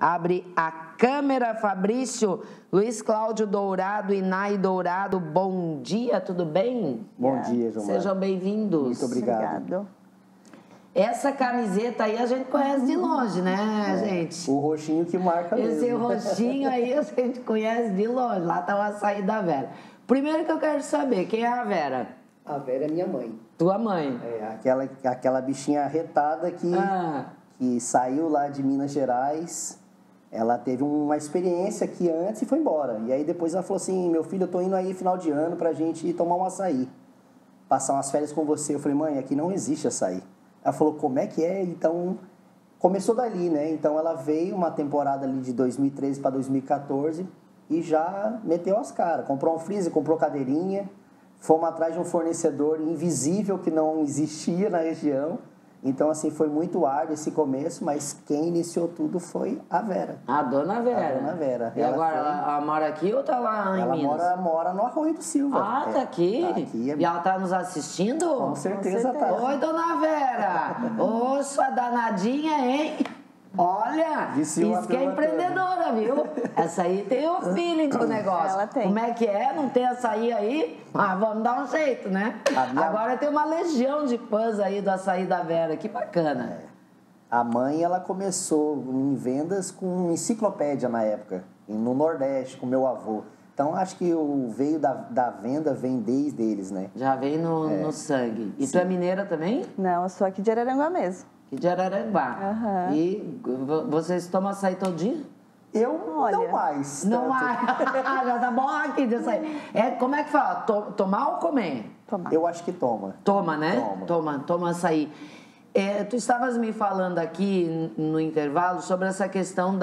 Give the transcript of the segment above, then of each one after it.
Abre a câmera, Fabrício. Luiz Cláudio Dourado e Nai Dourado, bom dia, tudo bem? Bom dia, João. Sejam bem-vindos. Muito obrigado. Essa camiseta aí a gente conhece de longe, né, gente? O roxinho que marca mesmo. Esse roxinho aí a gente conhece de longe. Lá tá o açaí da Vera. Primeiro que eu quero saber, quem é a Vera? A Vera é minha mãe. Tua mãe? É, aquela bichinha arretada que saiu lá de Minas Gerais. Ela teve uma experiência aqui antes e foi embora. E aí depois ela falou assim, meu filho, eu tô indo aí final de ano pra gente ir tomar um açaí. Passar umas férias com você. Eu falei, mãe, aqui não existe açaí. Ela falou, como é que é? Então, começou dali, né? Então ela veio uma temporada ali de 2013 para 2014 e já meteu as caras. Comprou um freezer, comprou cadeirinha. Fomos atrás de um fornecedor invisível que não existia na região. Então, assim, foi muito árduo esse começo, mas quem iniciou tudo foi a Vera. A dona Vera. A dona Vera. E agora, ela mora aqui ou tá lá em Minas? Ela mora no Arroio do Silva. Ah, tá aqui? Tá aqui. E ela tá nos assistindo? Com certeza tá. Oi, dona Vera. Ô, sua danadinha, hein? Olha, Viciou isso que é empreendedora, viu? Essa aí tem o feeling com o negócio. Ela tem. Como é que é? Não tem açaí aí? Ah, vamos dar um jeito, né? Agora tem uma legião de fãs aí do açaí da Vera. Que bacana. A mãe, ela começou em vendas com enciclopédia na época, no Nordeste, com meu avô. Então, acho que o veio da venda vem desde eles, né? Já vem no sangue. E tu é mineira também? Não, eu sou aqui de Araranguá mesmo. De Araranguá. Uhum. E vocês tomam açaí todo dia? Eu não mais. Não tanto. mais. Já tá bom aqui de açaí. Como é que fala? Tomar ou comer? Tomar. Eu acho que toma. Toma, né? Toma. Toma açaí. Tu estavas me falando aqui no intervalo sobre essa questão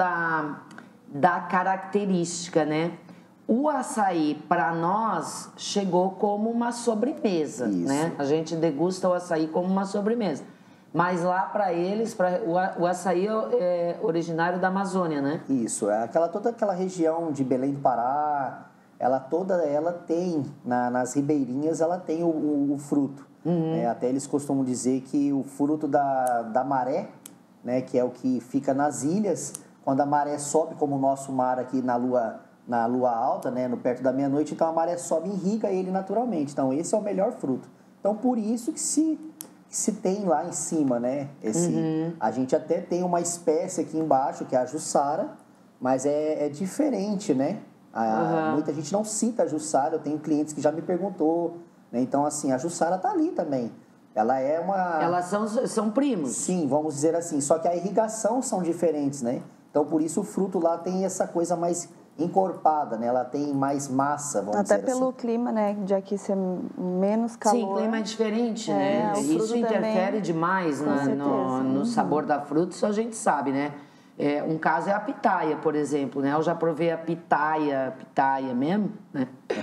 da característica, né? O açaí, para nós, chegou como uma sobremesa, né? A gente degusta o açaí como uma sobremesa. Mas lá para eles, o açaí é originário da Amazônia, né? Isso, toda aquela região de Belém do Pará, ela tem, nas ribeirinhas, ela tem o fruto. Uhum. Até eles costumam dizer que o fruto da maré, né, que é o que fica nas ilhas, quando a maré sobe, como o nosso mar aqui na lua alta, né, perto da meia-noite, então a maré sobe e irriga ele naturalmente. Então esse é o melhor fruto. Então por isso que se tem lá em cima, né? A gente até tem uma espécie aqui embaixo, que é a jussara, mas é diferente, né? Muita gente não cita a jussara, eu tenho clientes que já me perguntou, né? Então, assim, a jussara tá ali também. Ela é uma... Elas são primos? Sim, vamos dizer assim, só que a irrigação são diferentes, né? Então, por isso o fruto lá tem essa coisa mais encorpada, né? Ela tem mais massa, vamos dizer assim. Até pelo clima, né? De aqui ser menos calor. Sim, o clima é diferente, né? Isso interfere também, demais no sabor da fruta, isso a gente sabe, né? Um caso é a pitaia, por exemplo, né? Eu já provei a pitaia mesmo, né?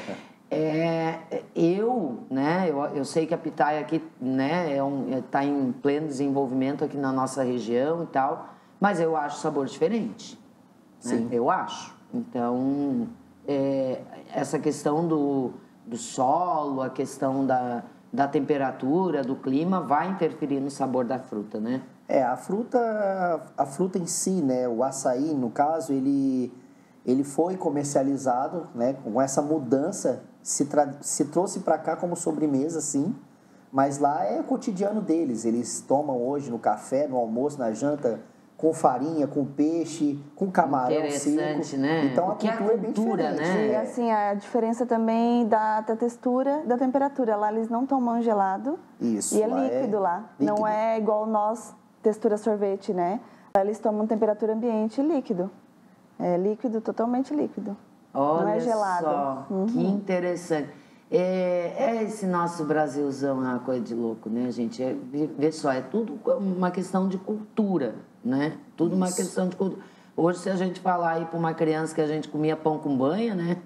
Eu sei que a pitaia aqui, né? Tá em pleno desenvolvimento aqui na nossa região e tal, mas eu acho o sabor diferente. Sim. Né? Eu acho. Então, essa questão do solo, a questão da temperatura, do clima, vai interferir no sabor da fruta, né? A fruta em si, né? O açaí, no caso, ele foi comercializado, né? Com essa mudança, se trouxe para cá como sobremesa, sim, mas lá é o cotidiano deles. Eles tomam hoje no café, no almoço, na janta, com farinha, com peixe, com camarão interessante, seco. Né? Então a cultura é bem diferente. Né? E assim, a diferença também da textura, da temperatura. Lá eles não tomam gelado. Isso. E é líquido lá. Líquido. Não é igual nós, textura sorvete, né? Lá eles tomam temperatura ambiente líquido. É líquido, totalmente líquido. Olha não é gelado. Só, que interessante. Esse nosso Brasilzão é uma coisa de louco, né, gente? Vê só, é tudo uma questão de cultura, né? Tudo uma questão de cultura. Hoje, se a gente falar aí para uma criança que a gente comia pão com banha, né?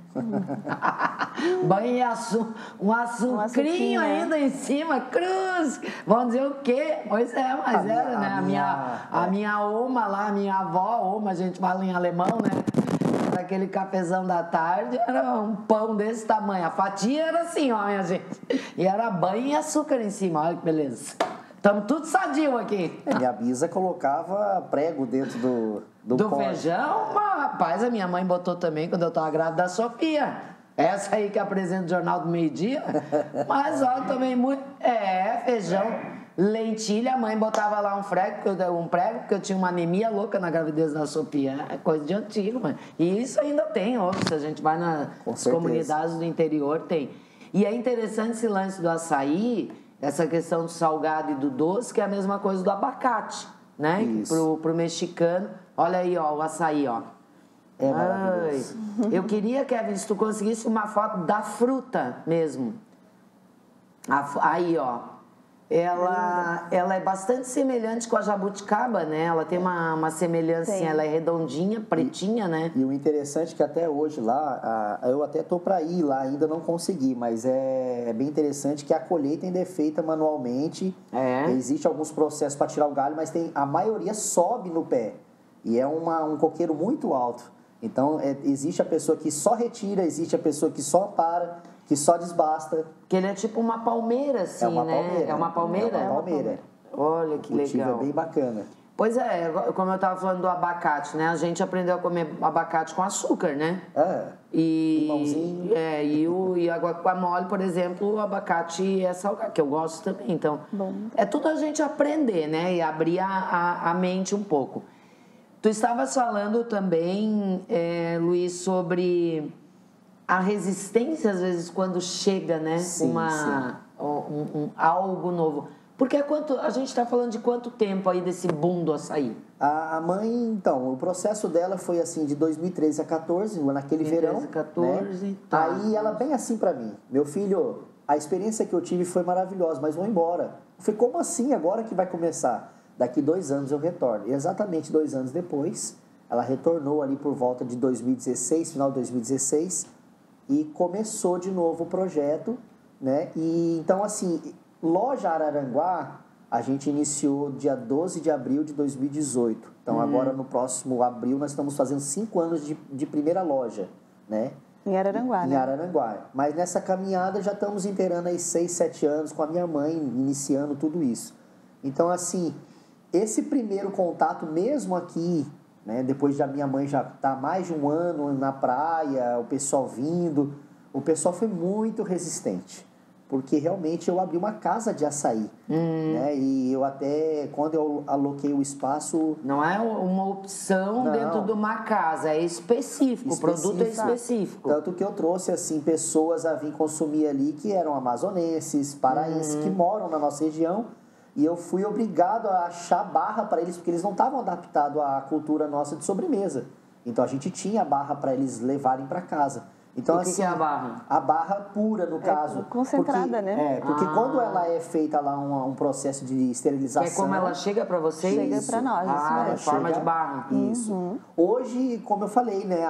Banha e um açucrinho ainda em cima, cruz! Vão dizer o quê? Pois é, mas era, né? A minha oma lá, a minha avó, oma, a gente fala em alemão, né? Aquele cafezão da tarde, era um pão desse tamanho. A fatia era assim, ó, minha gente. E era banho e açúcar em cima, olha que beleza. Estamos tudo sadio aqui. Minha bisa colocava prego dentro do Do pote. feijão, mas, rapaz, a minha mãe botou também quando eu tava grávida da Sofia. Essa aí que apresenta o Jornal do Meio-Dia. Mas, ó, também muito... feijão, lentilha. A mãe botava lá um prego, porque eu tinha uma anemia louca na gravidez da Sofia. É coisa de antigo, mano. E isso ainda tem, óbvio. Se a gente vai nas comunidades do interior, tem. E é interessante esse lance do açaí, essa questão do salgado e do doce, que é a mesma coisa do abacate, né? Pro mexicano. Olha aí, ó, o açaí, ó. É maravilhoso. Eu queria, Kevin, se tu conseguisse uma foto da fruta mesmo. Aí, ó. Ela é bastante semelhante com a jabuticaba, né? Ela tem uma semelhança, ela é redondinha, pretinha, né? E o interessante é que até hoje lá, eu até tô para ir lá, ainda não consegui, mas é bem interessante que a colheita ainda é feita manualmente. Existe alguns processos para tirar o galho, mas a maioria sobe no pé. E é um coqueiro muito alto. Então, existe a pessoa que só retira, existe a pessoa que só para, que só desbasta. Que ele é tipo uma palmeira, assim, né? É uma palmeira? É uma palmeira. Olha que legal. É bem bacana. Pois é, como eu estava falando do abacate, né? A gente aprendeu a comer abacate com açúcar, né? Limãozinho. E a guacamole, por exemplo, o abacate é salgado, que eu gosto também. Então, é tudo a gente aprender, né? E abrir a mente um pouco. Tu estavas falando também, Luiz, sobre a resistência, às vezes, quando chega, né? Sim. Algo novo. Porque a gente está falando de quanto tempo aí desse boom do açaí? A mãe, então, o processo dela foi assim, de 2013 a 14, naquele verão. 14, né? tá. Aí ela bem assim pra mim, meu filho, a experiência que eu tive foi maravilhosa, mas vou embora. Eu falei, como assim agora que vai começar? Daqui 2 anos eu retorno. E exatamente 2 anos depois, ela retornou ali por volta de 2016, final de 2016, e começou de novo o projeto, né? E então, assim, Loja Araranguá, a gente iniciou dia 12 de abril de 2018. Então, agora no próximo abril, nós estamos fazendo 5 anos de primeira loja, né? Em Araranguá, né? Em Araranguá. Mas nessa caminhada já estamos inteirando aí 6, 7 anos com a minha mãe, iniciando tudo isso. Então, assim, esse primeiro contato mesmo aqui, né? Depois da minha mãe já estar mais de 1 ano na praia, o pessoal vindo, o pessoal foi muito resistente. Porque realmente eu abri uma casa de açaí, né? E eu até, quando eu aloquei o espaço... Não é uma opção dentro de uma casa, é específico, o produto é específico. Tanto que eu trouxe, assim, pessoas a vir consumir ali que eram amazonenses, paraenses, que moram na nossa região. E eu fui obrigado a achar barra para eles, porque eles não estavam adaptados à cultura nossa de sobremesa. Então a gente tinha barra para eles levarem para casa. Então, o que é a barra? A barra pura, no caso. Concentrada, porque, né? Porque quando ela é feita lá um processo de esterilização... É como ela chega para vocês? Chega para nós. É forma de barra. Isso. Hoje, como eu falei, né,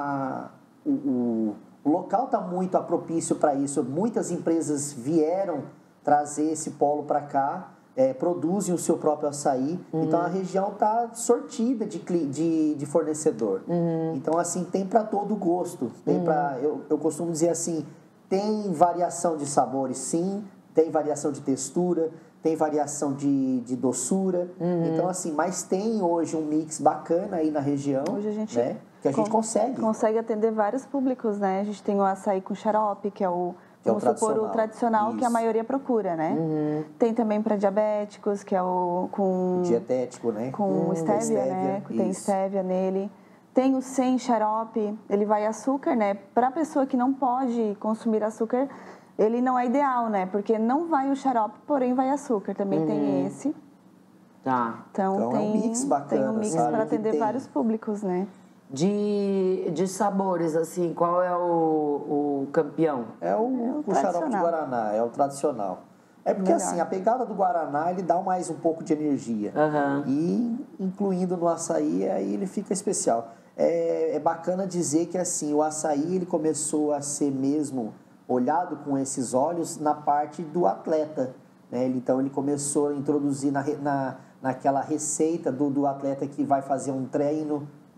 o local está muito propício para isso. Muitas empresas vieram trazer esse polo para cá, produzem o seu próprio açaí. Então, a região está sortida de fornecedor. Então, assim, tem para todo gosto. Tem eu costumo dizer assim, tem variação de sabores, sim. Tem variação de textura, tem variação de doçura. Então, assim, mas tem hoje um mix bacana aí na região, hoje a gente, né? Que a gente consegue. Consegue atender vários públicos, né? A gente tem o açaí com xarope, que é o... Vamos supor, o tradicional que a maioria procura, né? Tem também para diabéticos, que é o com... Dietético, né? Com stevia, né? Tem stevia nele. Tem o sem xarope, ele vai açúcar, né? Para a pessoa que não pode consumir açúcar, ele não é ideal, né? Porque não vai o xarope, porém vai açúcar. Também tem esse. Tá. Então tem é um mix bacana, tem um mix para atender vários públicos, né? De sabores, assim, qual é o campeão? É o xarope de Guaraná, é o tradicional. É porque, assim, a pegada do Guaraná, ele dá mais um pouco de energia. E, incluindo no açaí, aí ele fica especial. É bacana dizer que, assim, o açaí, ele começou a ser mesmo olhado com esses olhos na parte do atleta, né? Então, ele começou a introduzir naquela receita do atleta que vai fazer um treino,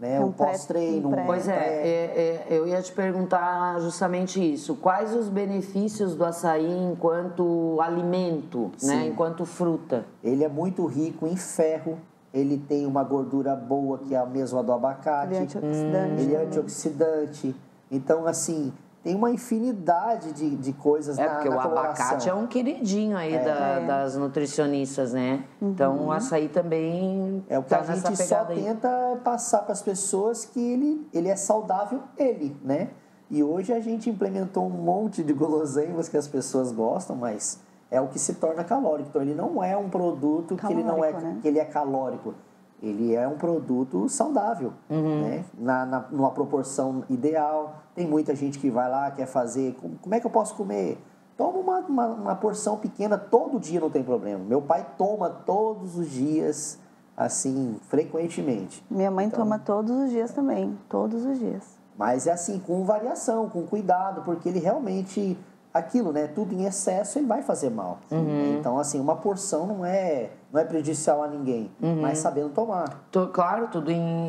né? O pós-treino. Pois eu ia te perguntar justamente isso. Quais os benefícios do açaí enquanto alimento, né? Enquanto fruta? Ele é muito rico em ferro, ele tem uma gordura boa, que é a mesma do abacate. Ele é antioxidante. Então, assim, tem uma infinidade de coisas na porque o abacate é um queridinho aí das nutricionistas, né? Então, o açaí também é o que a gente só tenta passar para as pessoas, que ele é saudável, né? E hoje a gente implementou um monte de guloseimas que as pessoas gostam, mas é o que se torna calórico. Então, ele não é um produto que ele não é, né? Que ele é calórico. Ele é um produto saudável, né? Numa proporção ideal. Tem muita gente que vai lá, quer fazer... Como é que eu posso comer? Toma uma porção pequena, todo dia não tem problema. Meu pai toma todos os dias, assim, frequentemente. Minha mãe toma todos os dias também, todos os dias. Mas é assim, com variação, com cuidado, porque ele realmente... Aquilo, né? Tudo em excesso, ele vai fazer mal. Então, assim, uma porção não é prejudicial a ninguém, mas sabendo tomar. Claro, tudo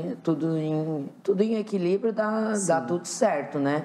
em equilíbrio dá tudo certo, né?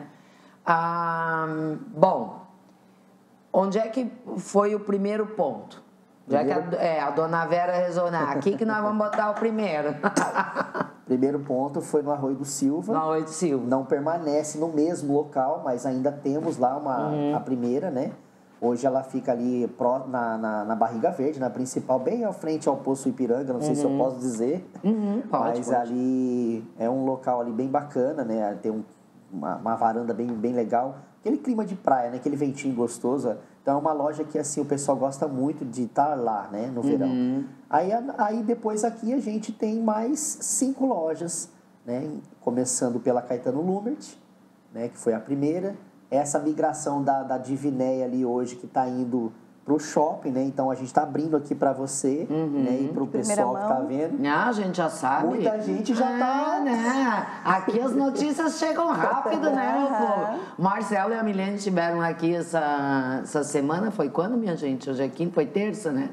Bom, onde é que foi o primeiro ponto? Já que a dona Vera resonar, aqui que nós vamos botar o primeiro. Primeiro ponto foi no Arroio do Silva. No Arroio do Silva. Não permanece no mesmo local, mas ainda temos lá a primeira, né? Hoje ela fica ali na Barriga Verde, na principal, bem à frente ao Poço Ipiranga, não sei se eu posso dizer. Pode. Ali é um local ali bem bacana, né? Tem uma varanda bem legal. Aquele clima de praia, né? Aquele ventinho gostoso. Então é uma loja que assim o pessoal gosta muito de estar lá, né? No verão. Aí depois aqui a gente tem mais 5 lojas, né? Começando pela Caetano Lumert, né? Que foi a primeira. Essa migração da Divinéia ali hoje que está indo para o shopping, né? Então a gente está abrindo aqui para você, né? E para o pessoal que está vendo. A gente já sabe. Muita gente já está, né? Aqui as notícias chegam rápido, né, meu povo? Marcelo e a Milene estiveram aqui essa semana. Foi quando, minha gente? Hoje é quinta, foi terça, né?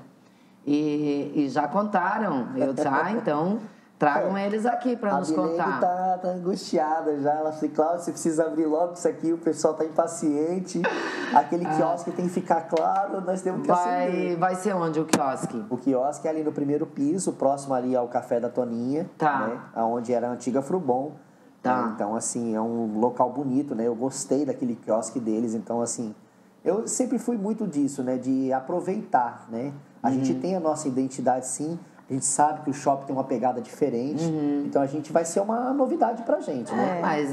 E já contaram. Eu disse, então... Tragam eles aqui para nos contar. A tá angustiada já. Ela falou, Cláudia, você precisa abrir logo isso aqui, o pessoal tá impaciente. Aquele quiosque tem que ficar claro, nós temos que acender. Vai ser onde o quiosque? O quiosque é ali no primeiro piso, próximo ali ao Café da Toninha, né? Onde era a antiga Frubom. Né? Então, assim, é um local bonito, né? Eu gostei daquele quiosque deles, então, assim... Eu sempre fui muito disso, né? De aproveitar, né? A gente tem a nossa identidade, sim. A gente sabe que o shopping tem uma pegada diferente, então a gente vai ser uma novidade pra gente, né? Mas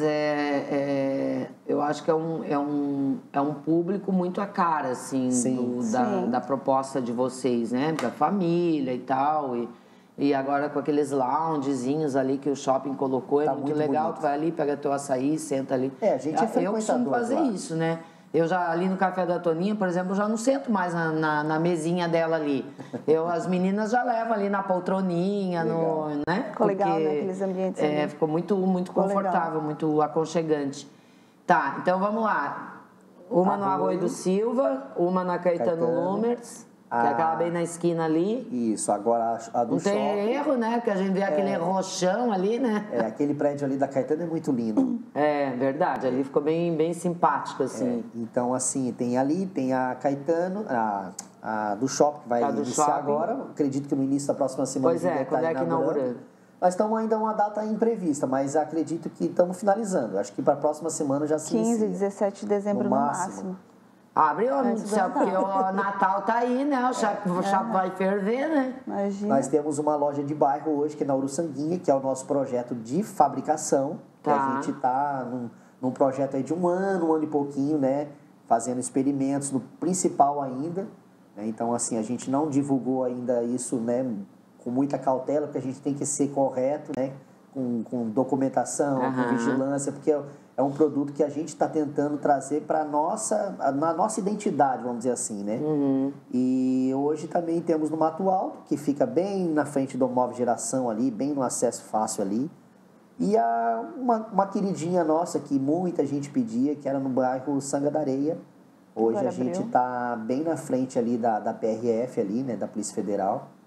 eu acho que é um público muito a cara, assim, da proposta de vocês, né? Da família e tal, e agora com aqueles loungezinhos ali que o shopping colocou, é muito legal, bonito. Tu vai ali, pega teu açaí, senta ali. A gente é frequentador. Eu costumo fazer isso, né? Eu já, ali no Café da Toninha, por exemplo, já não sento mais na mesinha dela ali. As meninas já levam ali na poltroninha, né? Ficou legal, né? Aqueles ambientes ali. Ficou muito confortável, legal. Muito aconchegante. Tá, então vamos lá. Uma no Arroio do Silva, uma na Caetano Lumertz, que é aquela bem na esquina ali. Isso, agora a do shopping. Não tem erro, né? Porque a gente vê aquele roxão ali, né? Aquele prédio ali da Caetano é muito lindo. É, verdade. Ali ficou bem simpático, assim. Então, assim, tem a Caetano, a do shopping, que vai iniciar agora. Acredito que no início da próxima semana. Pois é, quando é que inaugura? Nós estamos ainda uma data imprevista, mas acredito que estamos finalizando. Acho que para a próxima semana já se 15, 17 de dezembro no máximo. Abre, meu céu, porque o Natal tá aí, né? O shopping vai ferver, né? Imagina. Nós temos uma loja de bairro hoje, que é na Uruçanguinha, que é o nosso projeto de fabricação. Que a gente está num projeto aí de um ano e pouquinho, né? Fazendo experimentos no principal ainda. Né? Então, assim, a gente não divulgou ainda isso, né? Com muita cautela, porque a gente tem que ser correto, né? Com documentação, com vigilância, porque é um produto que a gente está tentando trazer para na nossa identidade, vamos dizer assim, né? E hoje também temos no Mato Alto, que fica bem na frente do Móvel Geração ali, bem no acesso fácil ali. E uma queridinha nossa que muita gente pedia, que era no bairro Sanga da Areia. Hoje a gente está bem na frente ali da PRF ali, né? Da Polícia Federal.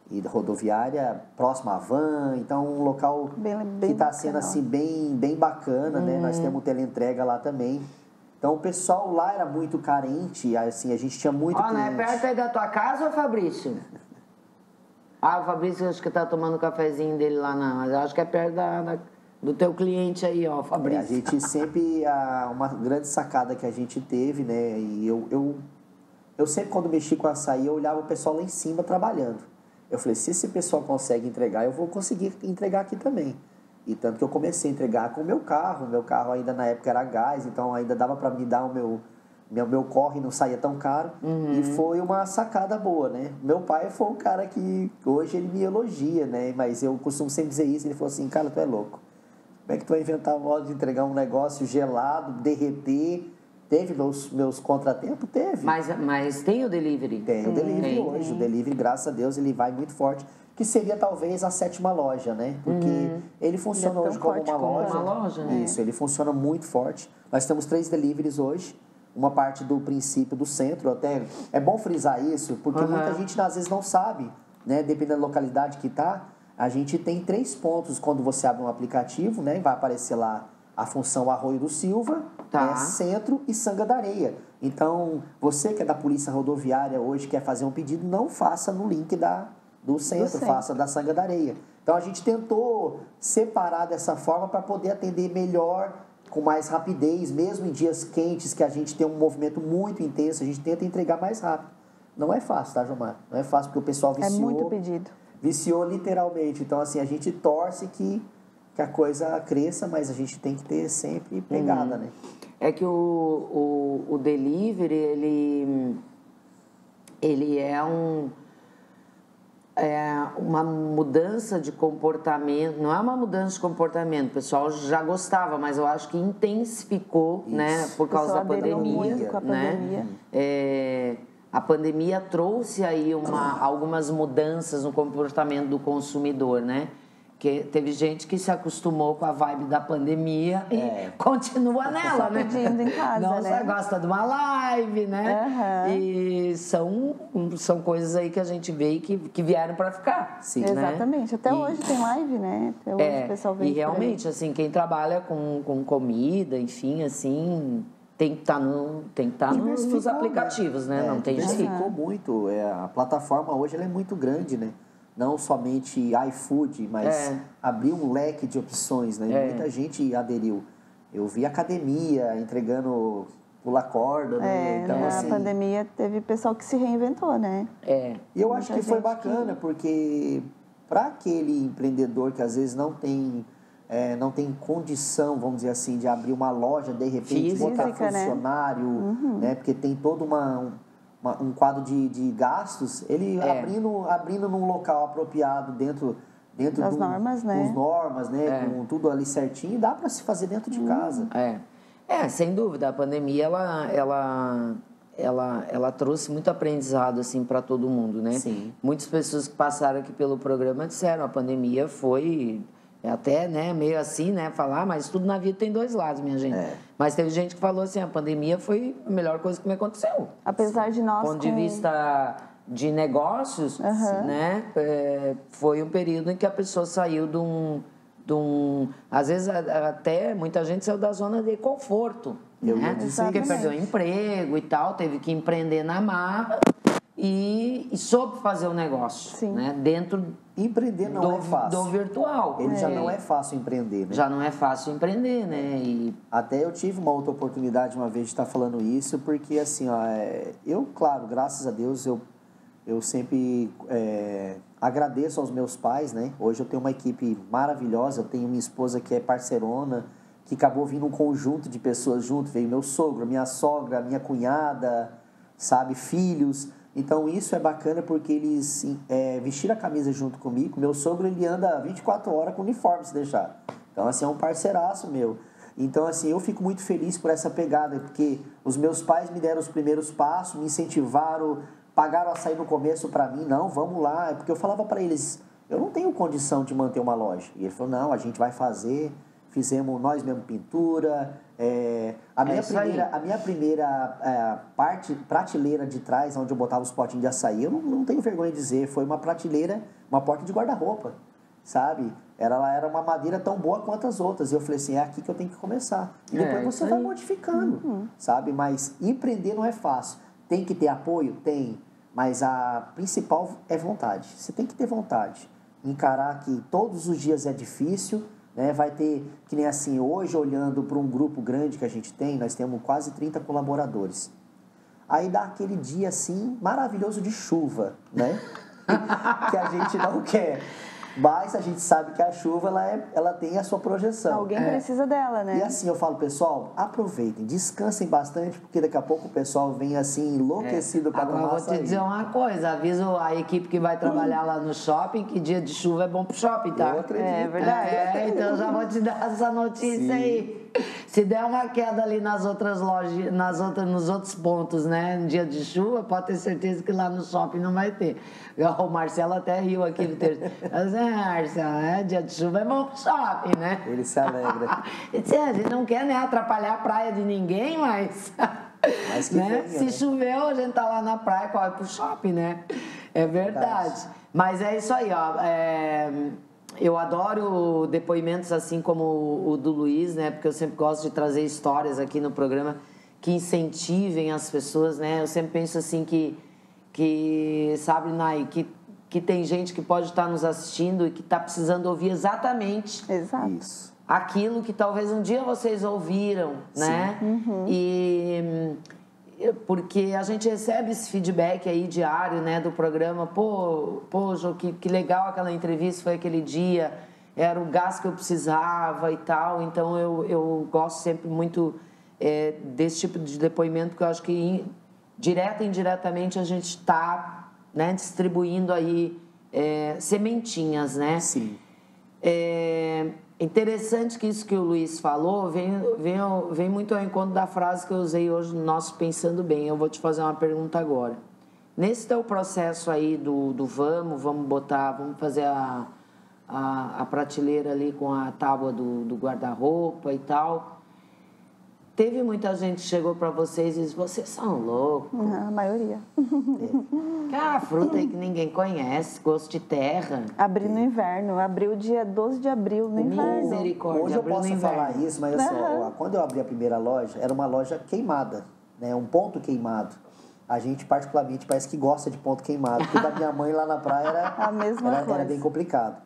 e rodoviária próximo à van, então um local que está sendo assim bem bacana, né? Nós temos teleentrega lá também. Então o pessoal lá era muito carente, assim, a gente tinha muito cliente. Não é perto aí da tua casa ou Fabrício? O Fabrício acho que tá tomando o cafezinho dele lá, mas acho que é perto do teu cliente aí, ó, Fabrício. A gente sempre, uma grande sacada que a gente teve, né? E eu sempre quando mexi com açaí, eu olhava o pessoal lá em cima trabalhando. Eu falei, se esse pessoal consegue entregar, eu vou conseguir entregar aqui também. E tanto que eu comecei a entregar com o meu carro ainda na época era gás, então ainda dava para me dar o meu corre, não saía tão caro. E foi uma sacada boa, né? Meu pai foi um cara que hoje ele me elogia, né? Mas eu costumo sempre dizer isso, ele falou assim, cara, tu é louco. Como é que tu vai inventar um modo de entregar um negócio gelado, derreter? Teve meus contratempos? Teve. Mas tem o delivery? Tem o delivery hoje. O delivery, graças a Deus, ele vai muito forte. Que seria talvez a 7ª loja, né? Porque ele funciona hoje como uma loja. Né? Isso, ele funciona muito forte. Nós temos 3 deliveries hoje. Uma parte do princípio do centro. Até é bom frisar isso, porque muita gente às vezes não sabe, né? Dependendo da localidade que está. A gente tem 3 pontos quando você abre um aplicativo, né? Vai aparecer lá a função Arroio do Silva, Centro e Sanga da Areia. Então, você que é da Polícia Rodoviária hoje, quer fazer um pedido, não faça no link do centro, faça da Sanga da Areia. Então, a gente tentou separar dessa forma para poder atender melhor, com mais rapidez, mesmo em dias quentes, que a gente tem um movimento muito intenso, a gente tenta entregar mais rápido. Não é fácil, tá, Jomar? Não é fácil, porque o pessoal viciou. É muito pedido. Viciou literalmente. Então, assim, a gente torce que a coisa cresça, mas a gente tem que ter sempre pegada, né? É que o delivery, ele é uma mudança de comportamento. Não é uma mudança de comportamento, o pessoal já gostava, mas eu acho que intensificou, né, por causa da pandemia, com a pandemia. A pandemia trouxe aí algumas mudanças no comportamento do consumidor, né? Que teve gente que se acostumou com a vibe da pandemia e continua nela, só né? Pedindo em casa, não, né? Você gosta de uma live, né? E são coisas aí que a gente vê e que vieram para ficar. Sim. Exatamente. Até hoje tem live, né? Até hoje o pessoal vem. E realmente, assim, quem trabalha com comida, enfim, assim, tem que estar nos aplicativos, né? Não tem jeito. Diversificou muito. A plataforma hoje ela é muito grande, né? Não somente iFood, mas abriu um leque de opções, né? Muita gente aderiu. Eu vi academia entregando pula corda, né? Então, assim, na pandemia teve pessoal que se reinventou, né? E eu acho que foi bacana, porque para aquele empreendedor que às vezes não tem condição, vamos dizer assim, de abrir uma loja, de repente, botar funcionário, né? Porque tem todo um quadro de gastos, ele abrindo num local apropriado dentro das normas, né? Com normas, né? Com tudo ali certinho, dá para se fazer dentro de casa. Sem dúvida, a pandemia ela trouxe muito aprendizado assim para todo mundo, né? Sim. Muitas pessoas que passaram aqui pelo programa disseram a pandemia foi até, né, meio assim, né, falar, mas tudo na vida tem 2 lados, minha gente. Mas teve gente que falou assim, a pandemia foi a melhor coisa que me aconteceu. Apesar de nós... Do ponto de vista de negócios, né, foi um período em que a pessoa saiu de um... Às vezes, até, muita gente saiu da zona de conforto, né? Porque perdeu o emprego e tal, teve que empreender na marra e soube fazer o negócio, né, dentro... Empreender não é fácil. Do virtual. Ele já não é fácil empreender, né? Já não é fácil empreender, né? Até eu tive uma outra oportunidade uma vez de estar falando isso, porque assim, eu, claro, graças a Deus, eu sempre agradeço aos meus pais, né? Hoje eu tenho uma equipe maravilhosa, eu tenho minha esposa que é parceirona, que acabou vindo um conjunto de pessoas junto, veio meu sogro, minha sogra, minha cunhada, sabe, filhos... Então, isso é bacana porque eles vestiram a camisa junto comigo. Meu sogro, ele anda 24 horas com uniforme, se deixar. Então, assim, é um parceiraço meu. Então, assim, eu fico muito feliz por essa pegada, porque os meus pais me deram os primeiros passos, me incentivaram, pagaram açaí no começo para mim. Não, vamos lá. Porque eu falava para eles, eu não tenho condição de manter uma loja. E ele falou, não, a gente vai fazer. fizemos nós mesmo pintura. A minha primeira prateleira de trás, onde eu botava os potinhos de açaí, eu não tenho vergonha de dizer, foi uma prateleira, uma porta de guarda-roupa, sabe? Ela era uma madeira tão boa quanto as outras. E eu falei assim, é aqui que eu tenho que começar. E depois você vai modificando, sabe? Mas empreender não é fácil. Tem que ter apoio? Tem. Mas a principal é vontade. Você tem que ter vontade. Encarar que todos os dias é difícil, né? Vai ter, que nem assim, hoje olhando para um grupo grande que a gente tem, nós temos quase 30 colaboradores. Aí dá aquele dia assim, maravilhoso de chuva, né? Que a gente não quer. Mas a gente sabe que a chuva, ela tem a sua projeção. Alguém precisa dela, né? E assim, eu falo, pessoal, aproveitem, descansem bastante, porque daqui a pouco o pessoal vem assim, enlouquecido para tomar Agora vou te dizer uma coisa, aviso a equipe que vai trabalhar lá no shopping que dia de chuva é bom pro shopping, tá? Eu acredito. É verdade. Então já vou te dar essa notícia aí. Se der uma queda ali nas outras lojas, nos outros pontos, né? No dia de chuva, pode ter certeza que lá no shopping não vai ter. O Marcelo até riu aqui no texto. Mas Marcelo, dia de chuva é bom pro shopping, né? Ele se alegra. A gente não quer, né, atrapalhar a praia de ninguém, mas que né? venha, Se né? choveu, a gente tá lá na praia, corre pro shopping, né? É verdade. Mas é isso aí, ó. Eu adoro depoimentos assim como o do Luiz, né? Porque eu sempre gosto de trazer histórias aqui no programa que incentivem as pessoas, né? Eu sempre penso assim que sabe, Nai, que tem gente que pode estar nos assistindo e que está precisando ouvir exatamente Isso. aquilo que talvez um dia vocês ouviram, né? E porque a gente recebe esse feedback aí diário, né, do programa. Pô, Jô, que legal aquela entrevista, foi aquele dia, era o gás que eu precisava e tal. Então eu gosto sempre muito desse tipo de depoimento, porque eu acho que direta e indiretamente a gente está, né, distribuindo aí sementinhas, né? Sim. Interessante que isso que o Luiz falou vem muito ao encontro da frase que eu usei hoje no nosso Pensando Bem. Eu vou te fazer uma pergunta agora. Nesse teu processo aí do vamos fazer a prateleira ali com a tábua do guarda-roupa e tal. Teve muita gente que chegou para vocês e disse, vocês são loucos. A maioria. Aquela fruta aí que ninguém conhece, gosto de terra. Abri no inverno, abriu dia 12 de abril no inverno. Misericórdia, Hoje eu abriu no posso inverno. falar isso, mas assim, ó, quando eu abri a primeira loja, era uma loja queimada, né? Um ponto queimado. A gente, particularmente, parece que gosta de ponto queimado, porque da minha mãe lá na praia era bem complicado.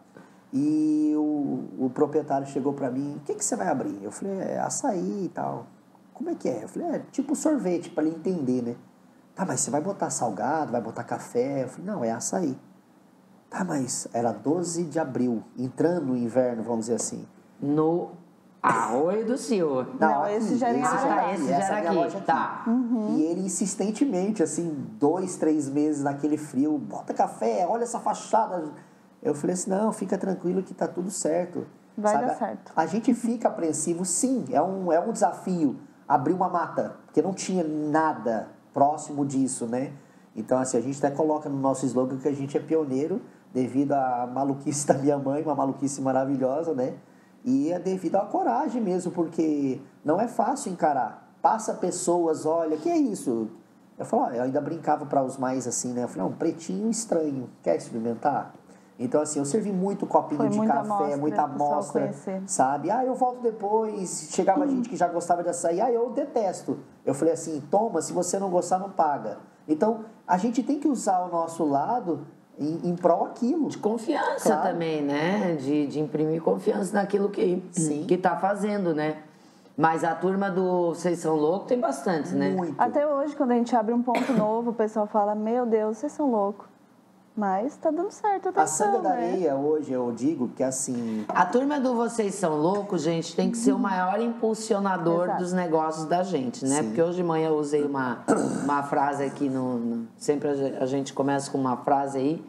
E o proprietário chegou para mim, o que você vai abrir? Eu falei, açaí e tal. Como é que é? Eu falei, tipo sorvete, para ele entender, né? Tá, mas você vai botar salgado, vai botar café? Eu falei, não, é açaí. Tá, mas era 12 de abril, entrando no inverno, vamos dizer assim. No Arroio do Senhor. Não, esse já era esse já era aqui. Tá. E ele insistentemente, assim, 2, 3 meses naquele frio, bota café, olha essa fachada. Eu falei assim, não, fica tranquilo que tá tudo certo. Vai dar certo. A gente fica apreensivo, sim, é um desafio abrir uma mata, porque não tinha nada próximo disso, né? Então, assim, a gente até coloca no nosso slogan que a gente é pioneiro devido à maluquice da minha mãe, uma maluquice maravilhosa, né? E é devido à coragem mesmo, porque não é fácil encarar. Passa pessoas, olha, que é isso? Eu falo, eu ainda brincava para os mais assim, né? Eu falei, um pretinho estranho, quer experimentar? Então, assim, eu servi muito copinho de café, muita amostra, sabe? Eu volto depois. Chegava gente que já gostava de açaí, eu detesto. Eu falei assim, toma, se você não gostar, não paga. Então, a gente tem que usar o nosso lado em prol aquilo. De confiança também, né? De imprimir confiança naquilo que tá fazendo, né? Mas a turma do Vocês São Loucos tem bastante, né? Muito. Até hoje, quando a gente abre um ponto novo, o pessoal fala, meu Deus, vocês são loucos. Mas tá dando certo, a Sanga da Areia, hoje, eu digo que assim... A turma do Vocês São Loucos, gente, tem que ser o maior impulsionador dos negócios da gente, né? Sim. Porque hoje de manhã eu usei uma frase aqui sempre a gente começa com uma frase aí.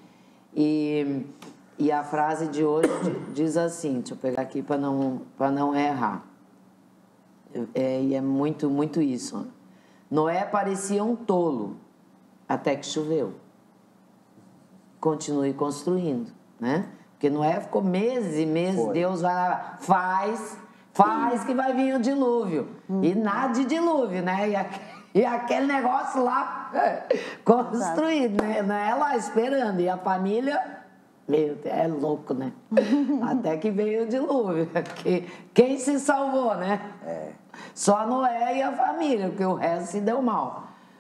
E a frase de hoje diz assim, deixa eu pegar aqui para não errar. E é muito, muito isso. Noé parecia um tolo até que choveu. Continue construindo, né? Porque Noé ficou meses e meses, Deus vai lá, Faz que vai vir o dilúvio. E nada de dilúvio, né? E aquele negócio lá construído, né? Não é lá esperando. E a família, é louco, né? Até que veio o dilúvio. Quem se salvou, né? Só Noé e a família, porque o resto se deu mal.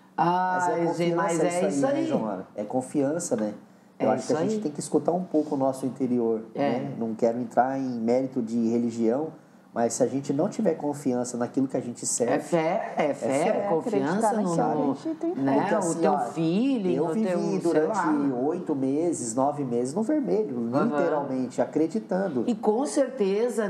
Mas é isso aí. Né, João? É confiança, né? Eu acho que a gente tem que escutar um pouco o nosso interior. Né? Não quero entrar em mérito de religião, mas se a gente não tiver confiança naquilo que a gente serve... É fé, confiança no né? Porque, assim, o teu filho... Eu vivi durante 8 meses, 9 meses no vermelho, literalmente, acreditando. E com certeza,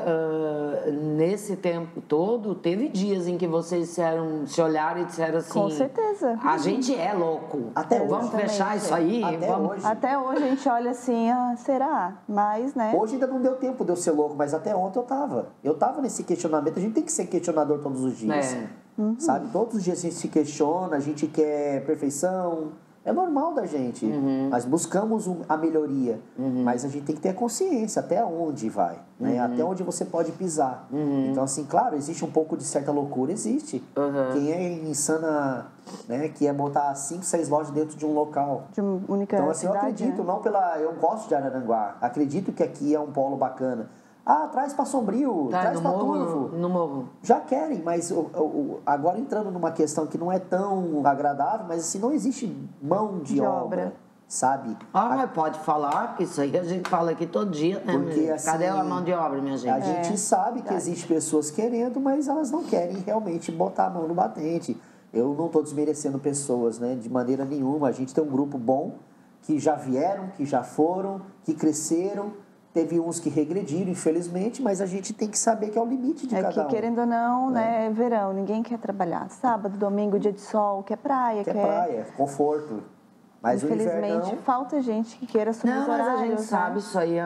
nesse tempo todo, teve dias em que vocês se olharam e disseram assim... Com certeza. A gente é louco. Até hoje. Vamos fechar isso aí? Até hoje a gente olha assim, será? Mas, né? Hoje ainda não deu tempo de eu ser louco, mas até ontem eu tava. Eu tava nesse questionamento, a gente tem que ser questionador todos os dias, sabe? Todos os dias a gente se questiona, a gente quer perfeição, é normal da gente, mas buscamos a melhoria, mas a gente tem que ter a consciência até onde vai, né? Até onde você pode pisar. Então, assim, claro, existe um pouco de certa loucura, existe. Quem é insana, né, que é botar 5, 6 lojas dentro de um local. De uma única então, assim, cidade, eu acredito, eu gosto de Araranguá, acredito que aqui é um polo bacana. Traz para Sombrio, traz para Turvo. No morro. Já querem, mas agora entrando numa questão que não é tão agradável, mas assim, não existe mão de obra, sabe? Mas pode falar, que isso aí a gente fala aqui todo dia, né? Porque, assim, cadê a mão de obra, minha gente? A gente sabe que existe pessoas querendo, mas elas não querem realmente botar a mão no batente. Eu não estou desmerecendo pessoas, né? De maneira nenhuma. A gente tem um grupo bom, que já vieram, que já foram, que cresceram. Teve uns que regrediram, infelizmente, mas a gente tem que saber que é o limite de cada um. É que, querendo ou não, né, verão, ninguém quer trabalhar. Sábado, domingo, dia de sol, quer praia. Quer praia, conforto. Mas infelizmente, falta gente que queira assumir os horários. Mas a gente sabe, isso aí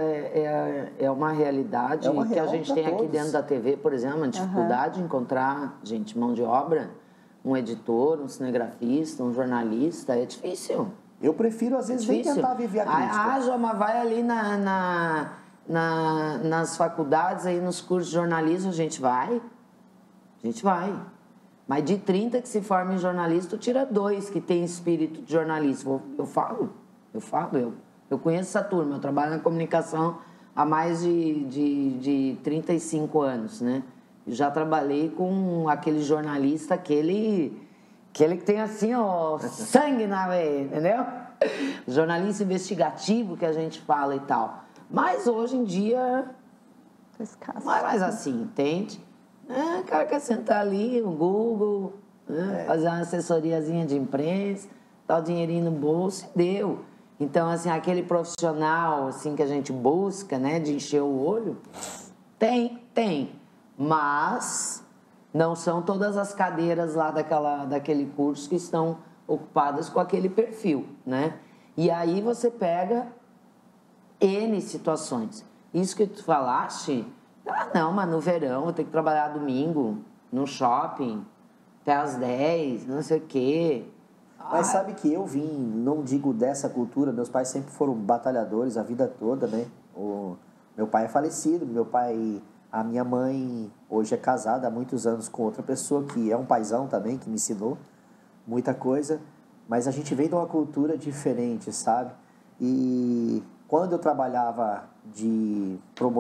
é uma realidade que a gente tem aqui dentro da TV, por exemplo, uma dificuldade de encontrar gente, mão de obra, um editor, um cinegrafista, um jornalista, é difícil. Eu prefiro, às vezes, nem tentar viver a crítica. Joma, vai ali nas faculdades, aí nos cursos de jornalismo, a gente vai. Mas de 30 que se forma em jornalismo, tu tira 2 que tem espírito de jornalismo. Eu conheço essa turma, eu trabalho na comunicação há mais de 35 anos, né? Eu já trabalhei com aquele jornalista, aquele que tem assim, ó, sangue na veia, entendeu? Jornalista investigativo que a gente fala e tal. Mas hoje em dia não é mais assim, entende? O cara quer sentar ali no Google, fazer uma assessoriazinha de imprensa, dar o dinheirinho no bolso e deu. Então, assim, aquele profissional assim, que a gente busca, né, de encher o olho, tem. Mas não são todas as cadeiras lá daquele curso que estão ocupadas com aquele perfil, né? E aí você pega N situações. Isso que tu falaste, não, mas no verão eu tenho que trabalhar domingo, no shopping, até às 10, não sei o quê. Mas sabe que eu vim, não digo dessa cultura, meus pais sempre foram batalhadores a vida toda, né? Meu pai é falecido, a minha mãe hoje é casada há muitos anos com outra pessoa que é um paizão também, que me ensinou muita coisa, mas a gente vem de uma cultura diferente, sabe? E quando eu trabalhava de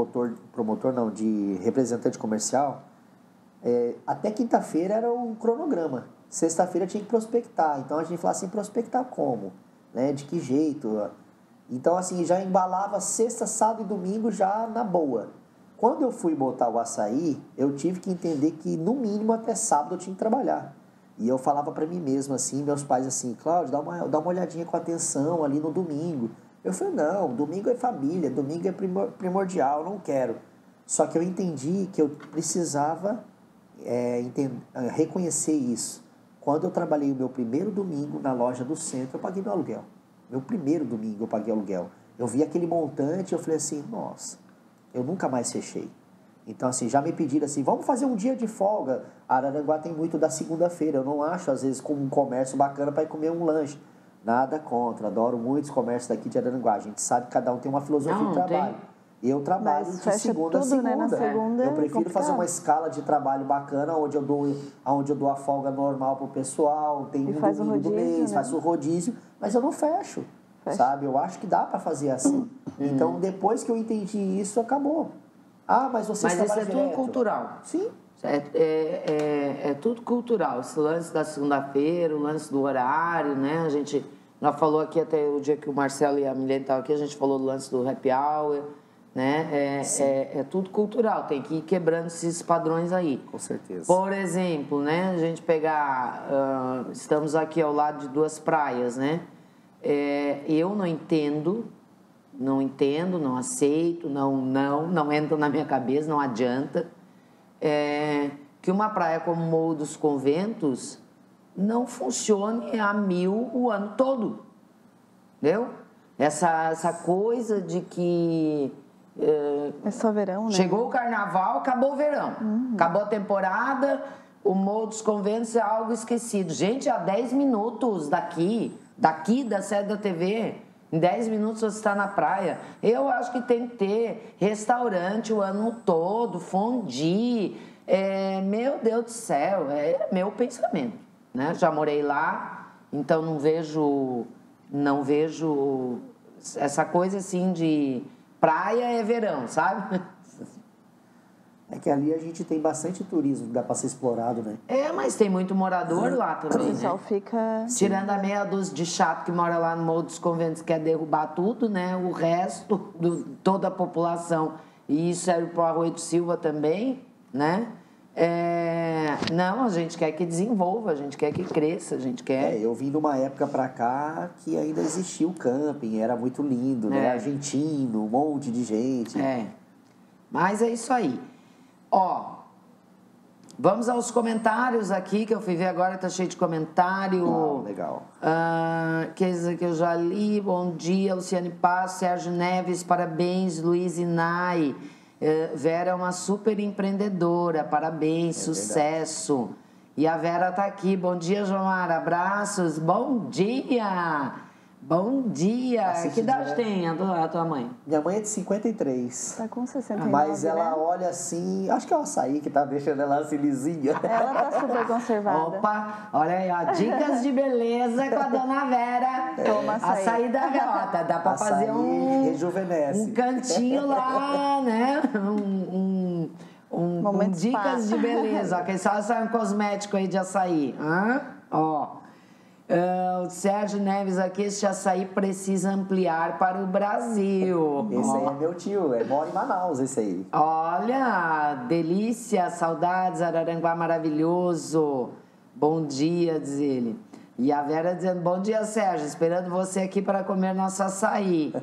de representante comercial, até quinta-feira era um cronograma. Sexta-feira tinha que prospectar. Então a gente falava assim, prospectar como? Né? De que jeito? Então assim, já embalava sexta, sábado e domingo já na boa. Quando eu fui botar o açaí, eu tive que entender que no mínimo até sábado eu tinha que trabalhar. E eu falava para mim mesmo assim, meus pais assim, Cláudio, dá uma olhadinha com atenção ali no domingo. Eu falei, não, domingo é família, domingo é primordial, não quero. Só que eu entendi que eu precisava reconhecer isso. Quando eu trabalhei o meu primeiro domingo na loja do centro, eu paguei meu aluguel. Meu primeiro domingo eu paguei aluguel. Eu vi aquele montante e eu falei assim, nossa, eu nunca mais fechei. Então, assim, já me pediram assim, vamos fazer um dia de folga. Araranguá tem muito da segunda-feira. Eu não acho, às vezes, como um comércio bacana para ir comer um lanche. Nada contra, adoro muitos comércios daqui de Araranguá. A gente sabe que cada um tem uma filosofia de trabalho. Eu trabalho de segunda a segunda. Né? Na segunda eu prefiro fazer uma escala de trabalho bacana, onde eu dou a folga normal pro pessoal, tem um domingo do mês, né? Faço o rodízio, mas eu não fecho, sabe? Eu acho que dá para fazer assim. Então, depois que eu entendi isso, acabou. Ah, mas você Mas isso é tudo cultural. Sim. É tudo cultural. Esse lance da segunda-feira, o lance do horário, né? A gente já falou aqui até o dia que o Marcelo e a Milene estavam aqui, a gente falou do lance do happy hour, né? É tudo cultural, tem que ir quebrando esses padrões aí. Com certeza. Por exemplo, né? A gente pegar... estamos aqui ao lado de duas praias, né? Eu não entendo, não aceito, não entra na minha cabeça, não adianta. Que uma praia como Morro dos Conventos não funcione a 1000 o ano todo, entendeu? Essa coisa de que é só verão, né? Chegou o carnaval, acabou o verão, acabou a temporada, o Morro dos Conventos é algo esquecido. Gente, há 10 minutos daqui da sede da TV, em 10 minutos você está na praia. Eu acho que tem que ter restaurante o ano todo, fondue. Meu Deus do céu, é meu pensamento, né? Já morei lá, então não vejo essa coisa assim de praia é verão, sabe? É que ali a gente tem bastante turismo, dá para ser explorado, né? Mas tem muito morador lá também, né? O pessoal fica... Tirando a meia dúzia de chato que mora lá no Morro dos Conventos, que quer derrubar tudo, né? O resto, toda a população, e isso serve para o Arroio do Silva também, né? Não, a gente quer que desenvolva, a gente quer que cresça, a gente quer... Eu vim numa época pra cá que ainda existia o camping, era muito lindo, né? Argentino, um monte de gente. Mas é isso aí. Vamos aos comentários aqui, que eu fui ver agora, tá cheio de comentário. Legal. Que que eu já li. Bom dia, Luciane Paz, Sérgio Neves, parabéns, Luiz Inai. Vera é uma super empreendedora, parabéns, sucesso. Verdade. E a Vera tá aqui. Bom dia, João, abraços. Bom dia! Bom dia! Que idade tem a tua mãe? Minha mãe é de 53. Tá com 69, mas ela né? olha assim... Acho que é o açaí que tá deixando ela assim lisinha. Ela tá super conservada. Opa! Olha aí, ó. Dicas de beleza com a dona Vera. Toma açaí da Rota. Dá pra fazer rejuvenesce. Um cantinho lá, né? Dicas de beleza. Quem sabe sai um cosmético aí de açaí. O Sérgio Neves aqui, esse açaí precisa ampliar para o Brasil. Esse aí é meu tio, mora em Manaus esse aí. Olha, delícia, saudades, Araranguá maravilhoso. Bom dia, diz ele. E a Vera dizendo, bom dia, Sérgio, esperando você aqui para comer nosso açaí.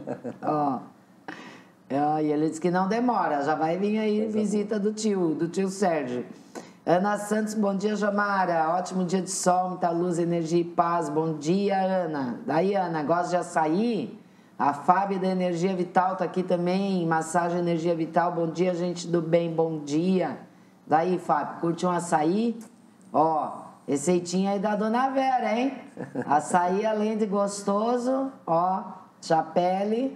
E ele disse que não demora, já vai vir aí visita do tio Sérgio. Ana Santos, bom dia, Jamara. Ótimo dia de sol, muita luz, energia e paz. Bom dia, Ana. Daí, Ana, gosta de açaí? A Fábio da Energia Vital tá aqui também. Massagem Energia Vital. Bom dia, gente do bem. Bom dia. Daí, Fábio, curte um açaí? Receitinha aí da Dona Vera, hein? Açaí, além de gostoso, chapele.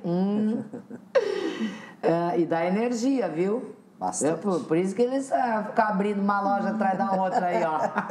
E dá energia, viu? Por isso que eles ficam abrindo uma loja atrás da outra aí,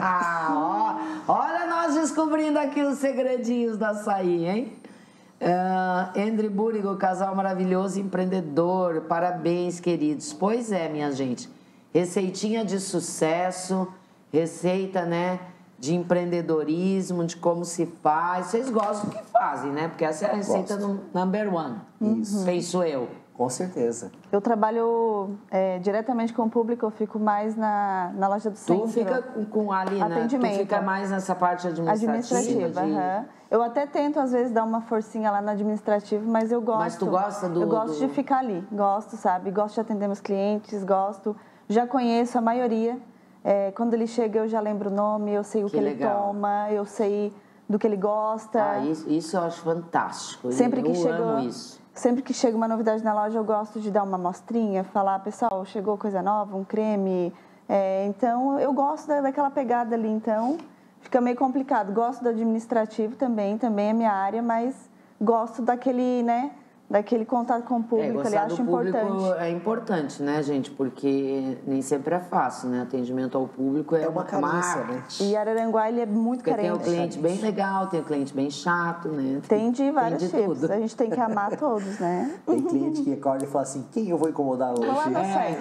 Olha nós descobrindo aqui os segredinhos do açaí, hein? André Burigo, casal maravilhoso, empreendedor. Parabéns, queridos. Pois é, minha gente. Receitinha de sucesso, receita, né? De empreendedorismo, de como se faz. Vocês gostam do que fazem, né? Porque essa é a receita do number one. Isso. Penso eu. Com certeza. Eu trabalho diretamente com o público, eu fico mais na loja do centro. Tu fica com ali, né? Tu fica mais nessa parte administrativa. Eu até tento, às vezes, dar uma forcinha lá no administrativo, mas eu gosto. Mas tu gosta Eu gosto de ficar ali, gosto, sabe? Gosto de atender meus clientes, gosto. Já conheço a maioria. Quando ele chega, eu já lembro o nome, eu sei o que ele toma, eu sei do que ele gosta. Isso eu acho fantástico. Eu amo isso. Sempre que chega uma novidade na loja, eu gosto de dar uma amostrinha, falar, pessoal, chegou coisa nova, um creme. Então, eu gosto daquela pegada ali, então fica meio complicado. Gosto do administrativo também é minha área, mas gosto daquele, né, daquele contato com o público, ele acha importante. É importante, né, gente? Porque nem sempre é fácil, né? Atendimento ao público é uma carência, né? E Araranguá, ele é muito carente. Tem o cliente bem legal, tem o cliente bem chato, né? Tem de vários tipos. Tudo. A gente tem que amar todos, né? Tem cliente que acorda e fala assim, quem eu vou incomodar hoje? Vou lá na É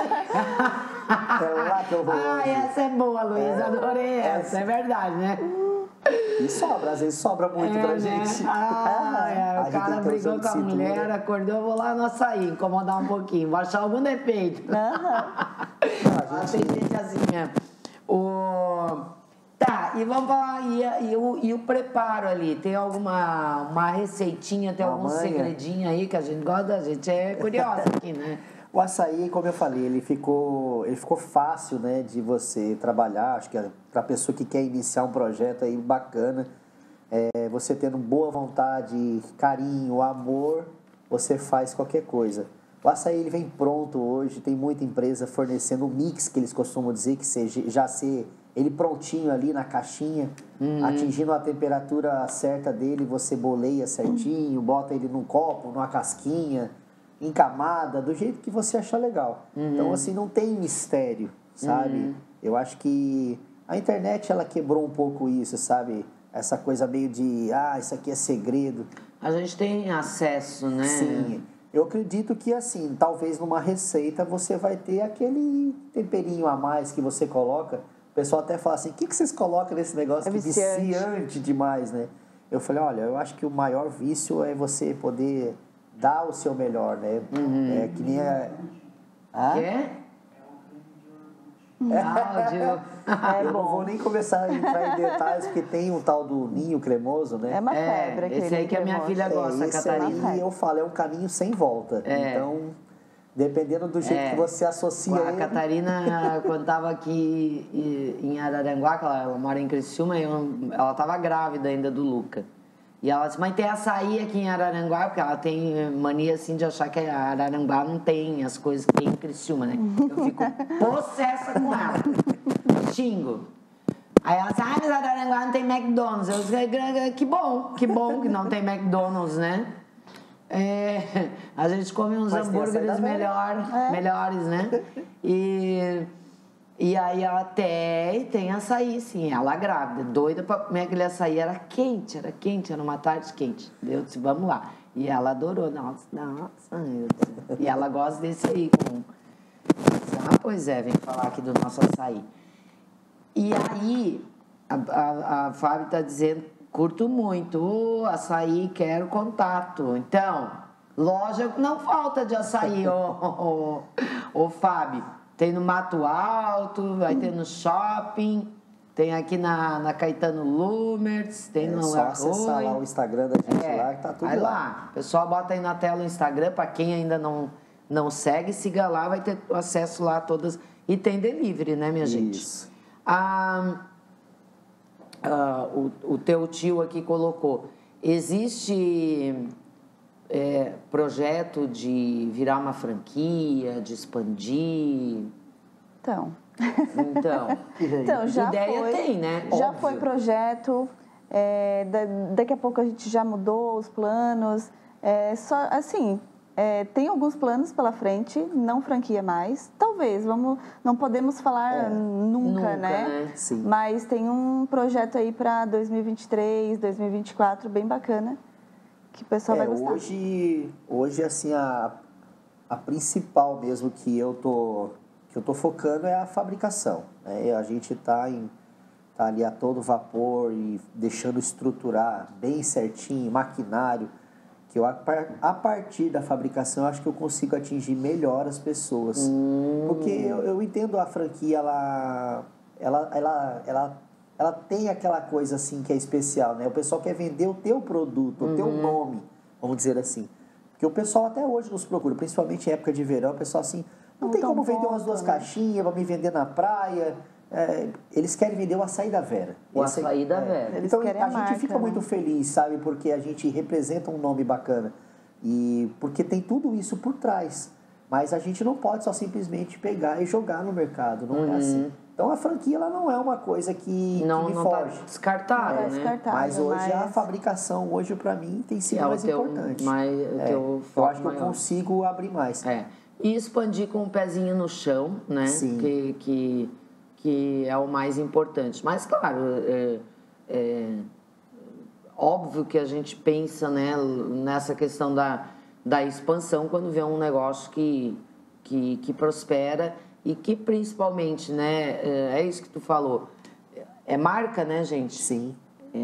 lá que eu vou hoje. Essa é boa, Luísa. Adorei essa. É verdade, né? E sobra, às vezes sobra muito pra gente. O cara brigou com a mulher, acordou, vou lá no açaí, incomodar um pouquinho, vou achar algum defeito. Tem gente assim mesmo. Tá, e vamos falar, e o preparo ali? Tem uma receitinha, tem algum segredinho aí que a gente gosta? A gente é curiosa aqui, né? O açaí, como eu falei, ele ficou fácil, né, de você trabalhar. Acho que para a pessoa que quer iniciar um projeto aí bacana, você tendo boa vontade, carinho, amor, você faz qualquer coisa. O açaí ele vem pronto hoje, tem muita empresa fornecendo o mix, que eles costumam dizer, que seja já ser ele prontinho ali na caixinha, atingindo a temperatura certa dele, você boleia certinho, bota ele num copo, numa casquinha, em camada, do jeito que você achar legal. Então, assim, não tem mistério, sabe? Eu acho que a internet, ela quebrou um pouco isso, sabe? Essa coisa meio de, isso aqui é segredo. A gente tem acesso, né? Sim. Eu acredito que, assim, talvez numa receita você vai ter aquele temperinho a mais que você coloca. O pessoal até fala assim, o que vocês colocam nesse negócio que viciante demais, né? Eu falei, olha, eu acho que o maior vício é você dar o seu melhor, né? É que nem Quê? Eu não vou nem começar a entrar em detalhes, porque tem o tal do ninho cremoso, né? É uma febre aquele esse aí que a minha filha gosta, Catarina. E eu falo, é um caminho sem volta. Então, dependendo do jeito que você associa a Catarina, quando estava aqui em Araranguá, que ela mora em Criciúma, ela estava grávida ainda do Luca. E ela disse, mãe, tem açaí aqui em Araranguá, porque ela tem mania, assim, de achar que a Araranguá não tem as coisas que tem em Criciúma, né? Eu fico possessa com ela. Xingo. Aí ela disse, mas Araranguá não tem McDonald's. Eu disse, que bom que não tem McDonald's, né? A gente come uns hambúrgueres melhores, né? E aí ela tem açaí, sim. Ela grávida, doida pra comer aquele açaí. Era quente, era uma tarde quente. Eu disse, vamos lá. E ela adorou. Nossa. E ela gosta desse aí. Pois é, vem falar aqui do nosso açaí. E aí, a Fábio tá dizendo, curto muito, açaí, quero contato. Então, loja não falta de açaí, ô Fábio. Tem no Mato Alto, vai ter no shopping, tem aqui na Caetano Lumertz, tem no Arroio. É só acessar lá o Instagram da gente lá, que tá tudo lá. O pessoal bota aí na tela o Instagram, para quem ainda não segue, siga lá, vai ter acesso lá a todas. E tem delivery, né, minha gente? Isso. O teu tio aqui colocou, existe projeto de virar uma franquia, de expandir? Então já ideia foi, tem, né? Já Óbvio. foi projeto, daqui a pouco a gente já mudou os planos, só assim... tem alguns planos pela frente, não franquia mais. Talvez, não podemos falar nunca, né? Sim. Mas tem um projeto aí para 2023, 2024, bem bacana, que o pessoal vai gostar. Hoje assim, a principal mesmo que eu tô focando é a fabricação. Né? A gente tá ali a todo vapor e deixando estruturar bem certinho, maquinário, que a partir da fabricação, eu acho que eu consigo atingir melhor as pessoas. Porque eu entendo a franquia, ela tem aquela coisa assim que é especial, né? O pessoal quer vender o teu produto, o teu nome, vamos dizer assim. Porque o pessoal até hoje nos procura, principalmente em época de verão, o pessoal assim, não tem como vender umas 2 caixinhas, vai me vender na praia. Eles querem vender o açaí da Vera. O açaí da Vera. Então a gente fica muito feliz, sabe? Porque a gente representa um nome bacana. E porque tem tudo isso por trás. Mas a gente não pode só simplesmente pegar e jogar no mercado, não é assim. Então a franquia ela não é uma coisa que me foge. Tá descartável, Não tá né? descartável, Mas hoje a fabricação, hoje para mim, tem sido mais importante. Eu acho que eu consigo abrir mais. E expandir com o pezinho no chão, né? Sim. Que é o mais importante. Mas, claro, óbvio que a gente pensa, né, nessa questão da expansão quando vê um negócio que prospera e que principalmente, né, é isso que tu falou, é marca, né, gente? Sim.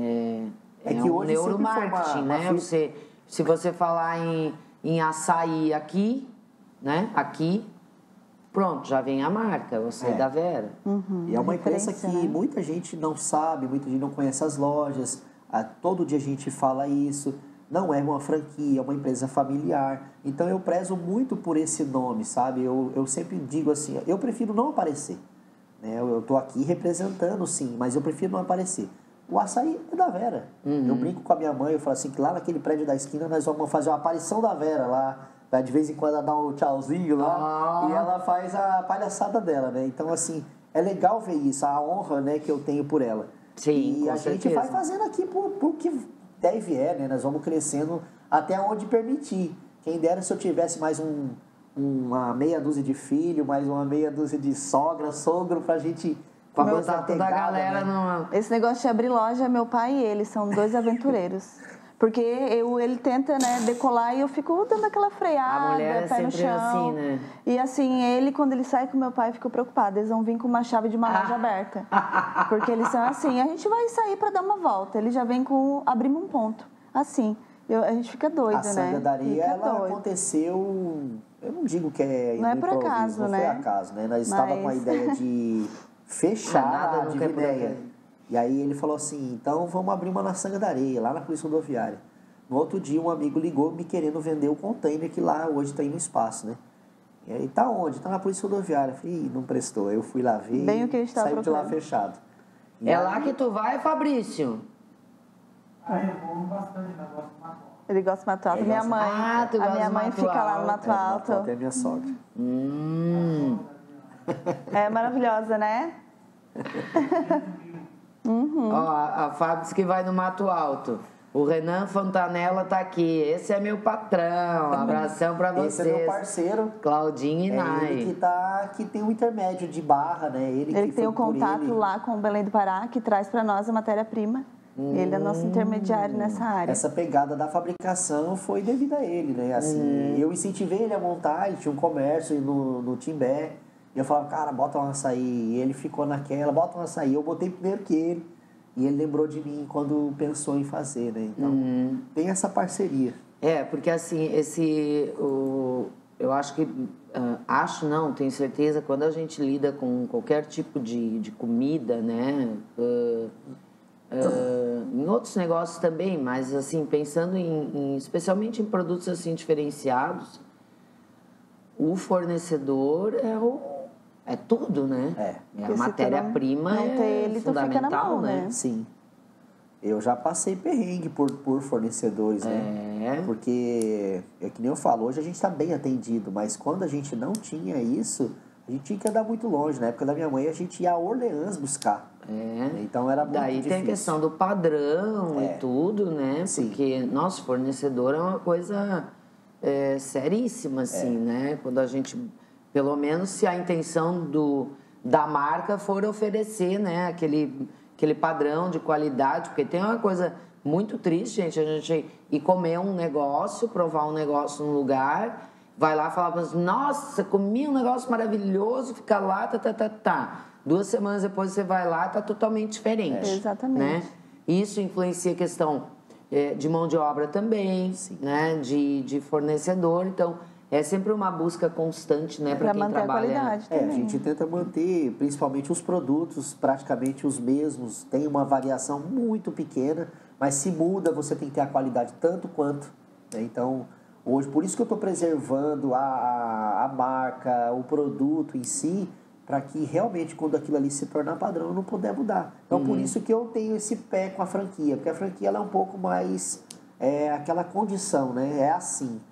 É que um neuromarketing, né? Se você falar em açaí aqui, né, aqui, pronto, já vem a marca, você da Vera. E é uma empresa que muita gente não sabe, muita gente não conhece as lojas, todo dia a gente fala isso. Não é uma franquia, é uma empresa familiar. Então eu prezo muito por esse nome, sabe? Eu sempre digo assim, eu prefiro não aparecer. Né? Eu estou aqui representando, sim, mas eu prefiro não aparecer. O açaí é da Vera. Eu brinco com a minha mãe, eu falo assim, que lá naquele prédio da esquina nós vamos fazer uma aparição da Vera lá. De vez em quando ela dá um tchauzinho lá e ela faz a palhaçada dela, né? Então, assim, é legal ver isso, a honra, né, que eu tenho por ela. Sim, e a gente vai fazendo aqui por que der e vier, né? Nós vamos crescendo até onde permitir. Quem dera se eu tivesse mais uma meia dúzia de filho, mais uma meia dúzia de sogro pra gente... Pra botar toda a galera, né? Esse negócio de abrir loja, meu pai e ele são dois aventureiros. Porque ele tenta, né, decolar e eu fico dando aquela freada, a mulher pé no chão. Assim, né? E assim, quando ele sai com meu pai, fica preocupado. Eles vão vir com uma chave de uma loja aberta. Porque eles são assim, a gente vai sair para dar uma volta. Ele já vem com, abrimos um ponto. Assim, a gente fica doido, né? A Sanga Daria, ela aconteceu, eu não digo que é não é por acaso, não né? Foi acaso, né? Nós estávamos com a ideia de fechar a Divinéia. E aí ele falou assim, então vamos abrir uma na Sanga da Areia, lá na Polícia Rodoviária. No outro dia um amigo ligou me querendo vender o container que lá hoje está aí no espaço, né? E aí, tá onde? Tá na Polícia Rodoviária. Eu falei, não prestou. Eu fui lá ver bem o que a gente tava saiu de lá fechado. E é lá que tu vai, Fabrício? Eu vou bastante, mas gosto de Mato Alto. Ele gosta de Mato Alto. Minha mãe, a minha mãe fica lá no Mato Alto. Até minha sogra. É maravilhosa, né? Ó, a Fábio disse que vai no Mato Alto. O Renan Fontanella tá aqui. Esse é meu patrão. Abração pra vocês. Esse é meu parceiro. Claudinho e Nai. Ele que tem um intermédio de barra, né? Ele que tem o contato lá com o Belém do Pará, que traz para nós a matéria-prima. Ele é nosso intermediário nessa área. Essa pegada da fabricação foi devido a ele, né? Assim, eu incentivei ele a montar, ele tinha um comércio no Timbé. E eu falava, cara, bota um açaí. E ele ficou naquela, bota um açaí. Eu botei primeiro que ele. E ele lembrou de mim quando pensou em fazer, né? Então, tem essa parceria. Porque assim, eu acho que... tenho certeza, quando a gente lida com qualquer tipo de comida, né? Em outros negócios também, mas assim, pensando especialmente em produtos assim diferenciados, o fornecedor é tudo, né? A matéria-prima é fundamental, né? Sim. Eu já passei perrengue por fornecedores, né? Porque, é que nem eu falo, hoje a gente está bem atendido, mas quando a gente não tinha isso, a gente tinha que andar muito longe. Na época da minha mãe, a gente ia a Orleans buscar. Então era muito difícil. Daí tem a questão do padrão e tudo, né? Sim. Porque nosso fornecedor é uma coisa seríssima, assim, né? Quando a gente... Pelo menos se a intenção da marca for oferecer, né, aquele padrão de qualidade, porque tem uma coisa muito triste, gente, a gente ir comer um negócio, provar um negócio num lugar, vai lá e fala, nossa, comi um negócio maravilhoso, fica lá, tá. 2 semanas depois você vai lá, tá totalmente diferente. Exatamente. Né? Isso influencia a questão de mão de obra também, né, de fornecedor, então... É sempre uma busca constante, né, para quem manter trabalha. A qualidade também. A gente tenta manter, principalmente os produtos, praticamente os mesmos. Tem uma variação muito pequena, mas se muda, você tem que ter a qualidade tanto quanto. Né? Então, hoje, por isso que eu estou preservando a marca, o produto em si, para que realmente, quando aquilo ali se tornar padrão, eu não puder mudar. Então, por isso que eu tenho esse pé com a franquia, porque a franquia ela é um pouco mais aquela condição, né? É assim.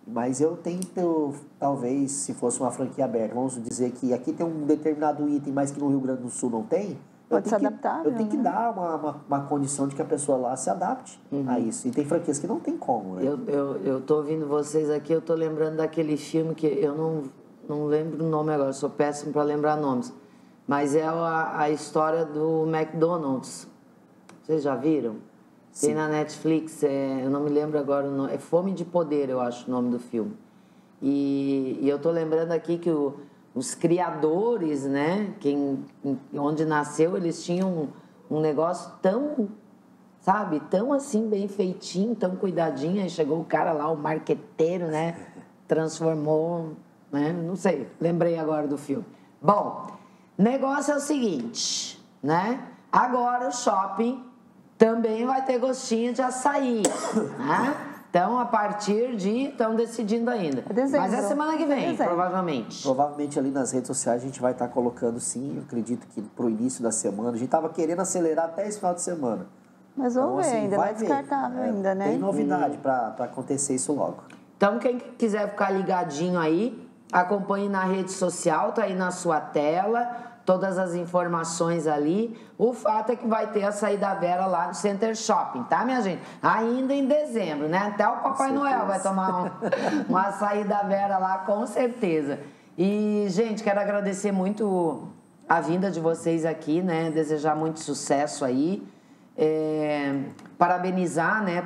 Mas eu tento, talvez, se fosse uma franquia aberta, vamos dizer que aqui tem um determinado item, mas que no Rio Grande do Sul não tem. Pode ser adaptável, eu tenho que né? dar uma condição de que a pessoa lá se adapte a isso. E tem franquias que não tem como, né? Eu tô ouvindo vocês aqui, eu tô lembrando daquele filme que eu não lembro o nome agora, sou péssimo para lembrar nomes. Mas é a história do McDonald's. Vocês já viram? Sim. Tem na Netflix, eu não me lembro agora o nome. É Fome de Poder, eu acho o nome do filme. E eu tô lembrando aqui que os criadores, né? Onde nasceu, eles tinham um negócio tão, sabe? Tão assim, bem feitinho, tão cuidadinho. Aí chegou o cara lá, o marqueteiro, né? Transformou, né? Não sei, lembrei agora do filme. Bom, negócio é o seguinte, né? Agora o shopping também vai ter gostinho de açaí, né? Então, a partir de... Estão decidindo ainda. É dezembro. Mas é semana que vem, Dezembro. provavelmente. Provavelmente ali nas redes sociais a gente vai estar colocando, sim, eu acredito que pro início da semana. A gente estava querendo acelerar até esse final de semana. Mas vamos ver, assim, ainda vai não é ver. descartável ainda, né? Tem novidade para acontecer isso logo. Então, quem quiser ficar ligadinho aí, acompanhe na rede social, tá aí na sua tela, todas as informações ali. O fato é que vai ter açaí da Vera lá no Center Shopping, tá, minha gente? Ainda em dezembro, né? Até o Papai Noel vai tomar um açaí da Vera lá, com certeza. E, gente, quero agradecer muito a vinda de vocês aqui, né? Desejar muito sucesso aí. Parabenizar, né,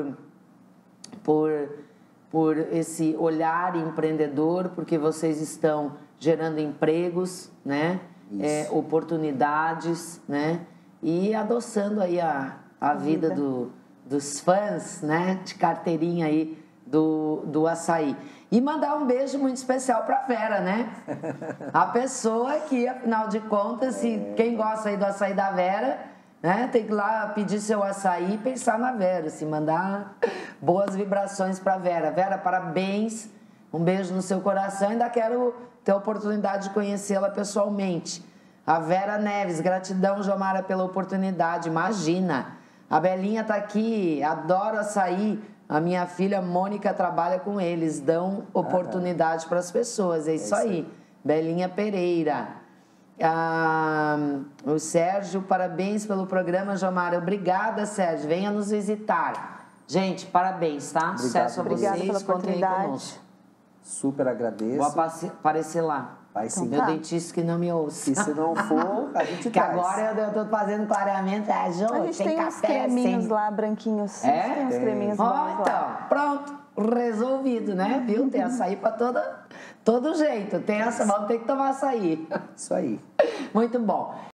por esse olhar empreendedor, porque vocês estão gerando empregos, né? Oportunidades, né? E adoçando aí a vida dos fãs, né? De carteirinha aí do açaí. E mandar um beijo muito especial para Vera, né? A pessoa que, afinal de contas, quem gosta aí do açaí da Vera, né? Tem que ir lá pedir seu açaí e pensar na Vera, assim, mandar boas vibrações para Vera. Vera, parabéns, um beijo no seu coração. Ainda quero ter a oportunidade de conhecê-la pessoalmente. A Vera Neves, gratidão, Jomara, pela oportunidade. Imagina, a Belinha tá aqui, adoro açaí. A minha filha Mônica trabalha com eles, dão oportunidade para as pessoas. É isso aí. Belinha Pereira. O Sérgio, parabéns pelo programa, Jomara. Obrigada, Sérgio. Venha nos visitar. Gente, parabéns, tá? Sucesso a Obrigada vocês. pela Contem aí oportunidade. conosco. Super agradeço. Vou aparecer lá. Vai sim. Meu dentista que não me ouça. E se não for, a gente Que traz. agora eu tô fazendo clareamento. A gente tem uns creminhos lá, branquinhos. A gente tem uns creminhos bons lá. Então, pronto. Resolvido, né? Viu? Tem açaí pra todo jeito. Vamos ter que tomar açaí. Isso aí. Muito bom.